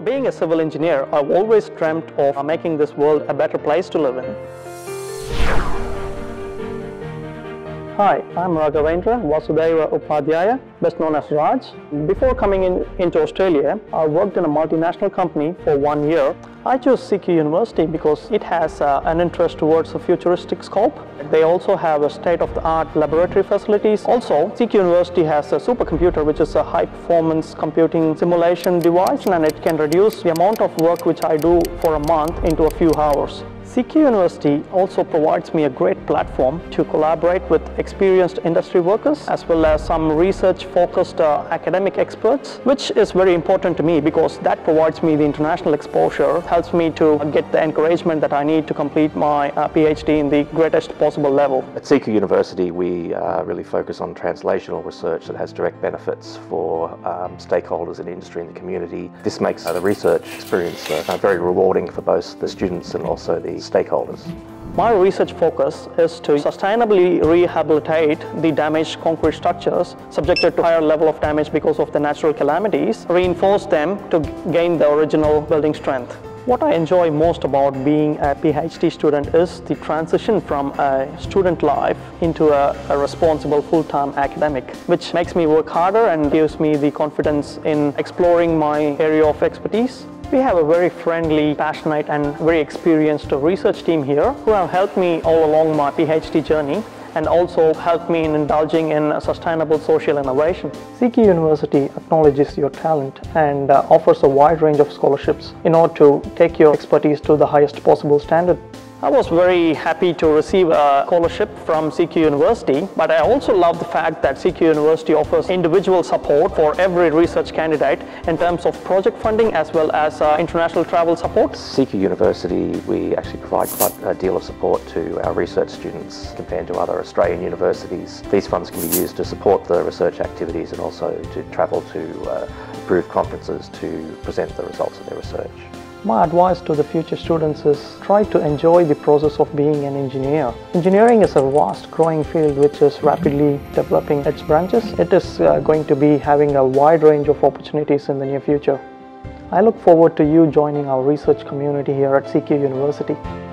Being a civil engineer, I've always dreamt of making this world a better place to live in. Hi, I'm Raghavendra Vasudeva Upadhyaya, best known as Raj. Before coming into Australia, I worked in a multinational company for 1 year. I chose CQUniversity because it has an interest towards a futuristic scope. They also have a state-of-the-art laboratory facilities. Also, CQUniversity has a supercomputer, which is a high-performance computing simulation device, and it can reduce the amount of work which I do for a month into a few hours. CQUniversity also provides me a great platform to collaborate with experienced industry workers as well as some research-focused academic experts, which is very important to me because that provides me the international exposure, helps me to get the encouragement that I need to complete my PhD in the greatest possible level. At CQUniversity, we really focus on translational research that has direct benefits for stakeholders in industry and the community. This makes the research experience very rewarding for both the students and also the stakeholders. My research focus is to sustainably rehabilitate the damaged concrete structures subjected to higher level of damage because of the natural calamities, reinforce them to gain the original building strength. What I enjoy most about being a PhD student is the transition from a student life into a responsible full-time academic, which makes me work harder and gives me the confidence in exploring my area of expertise. We have a very friendly, passionate and very experienced research team here who have helped me all along my PhD journey and also helped me in indulging in sustainable social innovation. CQUniversity acknowledges your talent and offers a wide range of scholarships in order to take your expertise to the highest possible standard. I was very happy to receive a scholarship from CQUniversity, but I also love the fact that CQUniversity offers individual support for every research candidate in terms of project funding as well as international travel support. CQUniversity, we actually provide quite a deal of support to our research students compared to other Australian universities. These funds can be used to support the research activities and also to travel to approved conferences to present the results of their research. My advice to the future students is try to enjoy the process of being an engineer. Engineering is a vast growing field which is rapidly developing its branches. It is going to be having a wide range of opportunities in the near future. I look forward to you joining our research community here at CQUniversity.